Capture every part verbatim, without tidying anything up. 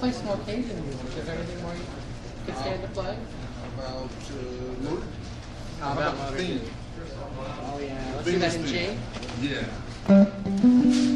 play some Cajun music. Is there anything more you could stand to play? About uh, Motor? How about Motor? Theme. Oh yeah, let's do that in G. Yeah.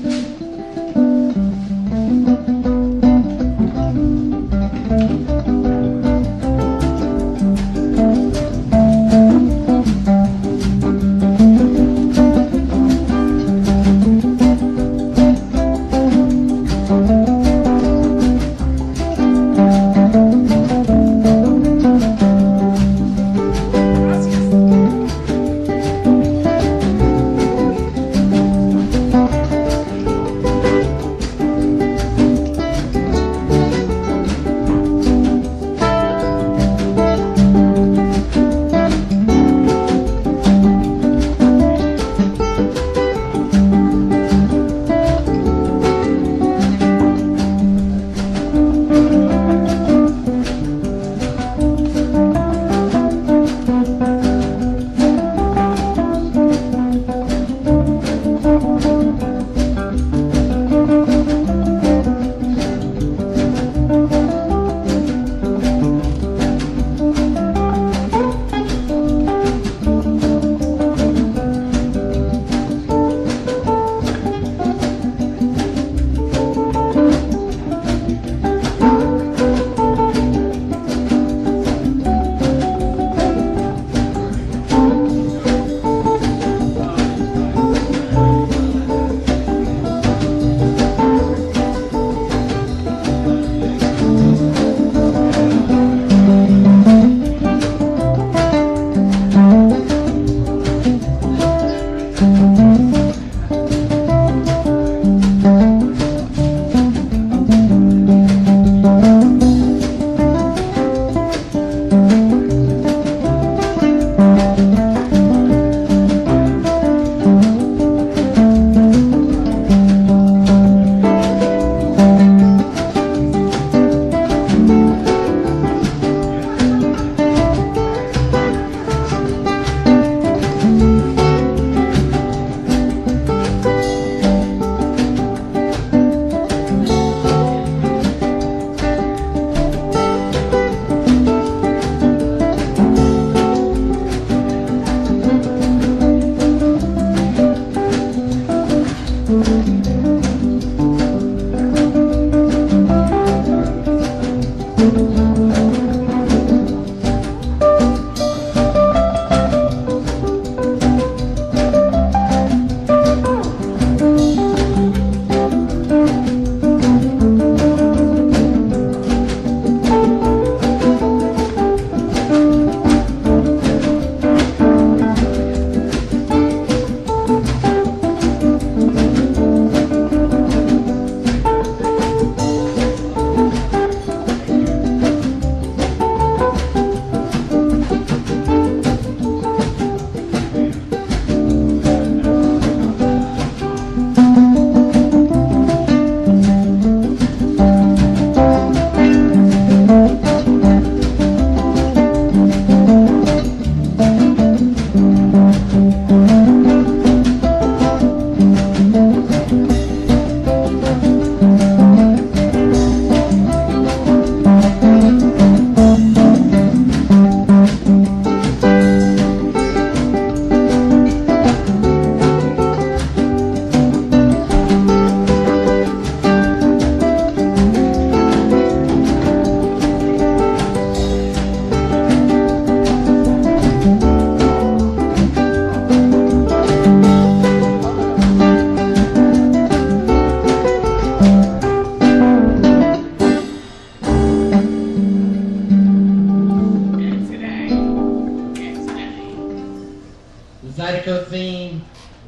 Zydeco theme.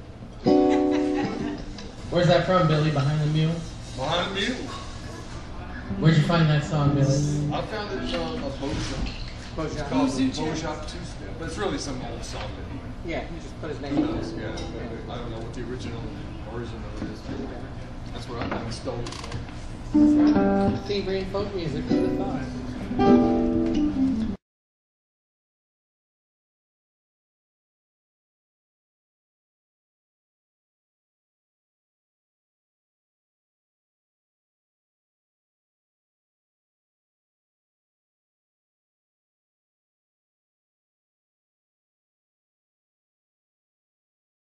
Where's that from, Billy? Behind the Mule? Behind the Mule. Where'd you find that song, Billy? I found it on a Beau Shop. Beau Shop. It's called Beau Shop Two-Step, but it's really some old song that he Yeah, he just put his name on it. Yeah, but I don't know what the original origin of it is. That's where I kind of stole it from. Theme folk music, who would have thought?